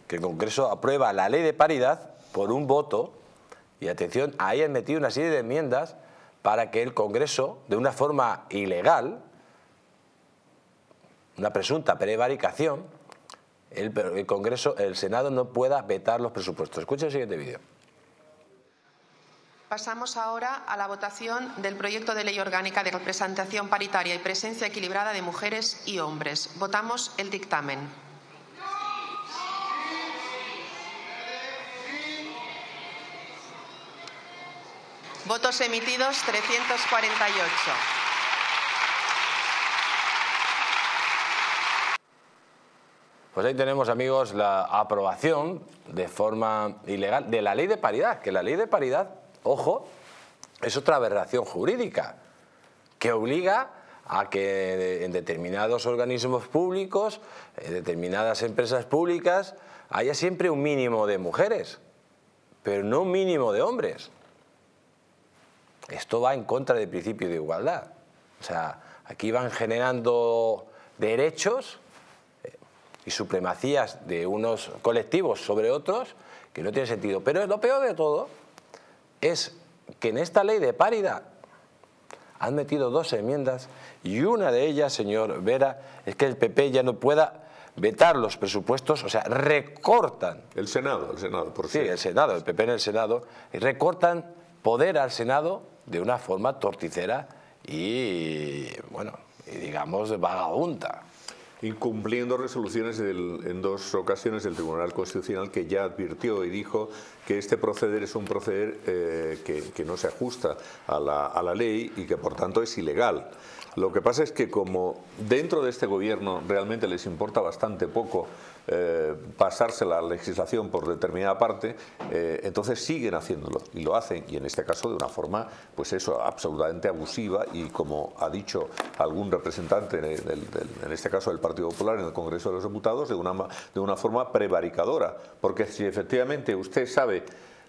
que el Congreso aprueba la ley de paridad por un voto, y atención, ahí han metido una serie de enmiendas para que el Congreso, de una forma ilegal, una presunta prevaricación, el Congreso, el Senado no pueda vetar los presupuestos. Escucha el siguiente vídeo. Pasamos ahora a la votación del proyecto de ley orgánica de representación paritaria y presencia equilibrada de mujeres y hombres. Votamos el dictamen. Votos emitidos 348. Pues ahí tenemos, amigos, la aprobación de forma ilegal de la ley de paridad, que la ley de paridad, ojo, es otra aberración jurídica que obliga a que en determinados organismos públicos, en determinadas empresas públicas, haya siempre un mínimo de mujeres, pero no un mínimo de hombres. Esto va en contra del principio de igualdad. O sea, aquí van generando derechos y supremacías de unos colectivos sobre otros que no tiene sentido. Pero lo peor de todo es que en esta ley de paridad han metido dos enmiendas y una de ellas, señor Vera, es que el PP ya no pueda vetar los presupuestos, o sea, recortan. El Senado, por cierto. Sí, el Senado, el PP en el Senado, y recortan poder al Senado de una forma torticera y, bueno, y digamos vagabunda. Incumpliendo resoluciones en dos ocasiones del Tribunal Constitucional, que ya advirtió y dijo que este proceder es un proceder que no se ajusta a la ley y que por tanto es ilegal. Lo que pasa es que como dentro de este gobierno realmente les importa bastante poco pasarse la legislación por determinada parte, entonces siguen haciéndolo y lo hacen, y en este caso de una forma, pues eso, absolutamente abusiva, y como ha dicho algún representante en este caso del Partido Popular en el Congreso de los Diputados, de una forma prevaricadora, porque si efectivamente usted sabe,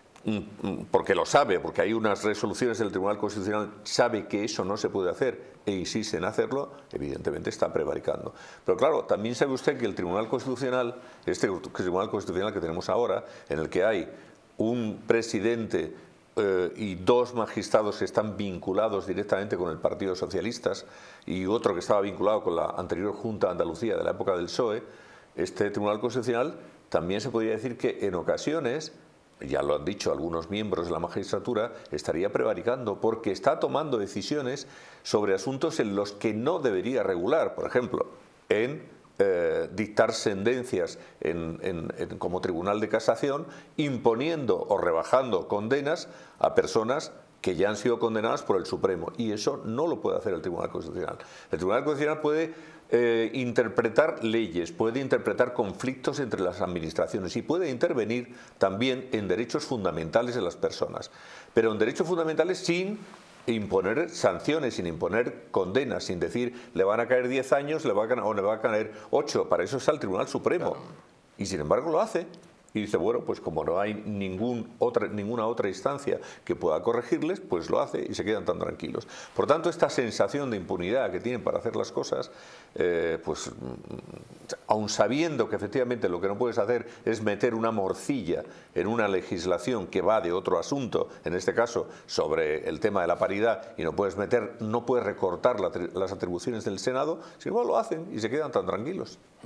porque lo sabe, porque hay unas resoluciones del Tribunal Constitucional, sabe que eso no se puede hacer e insiste en hacerlo, evidentemente está prevaricando. Pero claro, también sabe usted que el Tribunal Constitucional, este Tribunal Constitucional que tenemos ahora, en el que hay un presidente y dos magistrados que están vinculados directamente con el Partido Socialista y otro que estaba vinculado con la anterior Junta de Andalucía de la época del PSOE, este Tribunal Constitucional también se podría decir que en ocasiones, ya lo han dicho algunos miembros de la magistratura, estaría prevaricando porque está tomando decisiones sobre asuntos en los que no debería regular, por ejemplo, en dictar sentencias como Tribunal de Casación, imponiendo o rebajando condenas a personas que ya han sido condenadas por el Supremo, y eso no lo puede hacer el Tribunal Constitucional. El Tribunal Constitucional puede interpretar leyes, puede interpretar conflictos entre las administraciones y puede intervenir también en derechos fundamentales de las personas, pero en derechos fundamentales sin imponer sanciones, sin imponer condenas, sin decir le van a caer 10 años o le va a caer 8, para eso está el Tribunal Supremo, y sin embargo lo hace. Y dice, bueno, pues como no hay ninguna otra instancia que pueda corregirles, pues lo hace y se quedan tan tranquilos. Por tanto, esta sensación de impunidad que tienen para hacer las cosas, pues aun sabiendo que efectivamente lo que no puedes hacer es meter una morcilla en una legislación que va de otro asunto, en este caso sobre el tema de la paridad, y no puedes recortar las atribuciones del Senado, sin embargo lo hacen y se quedan tan tranquilos.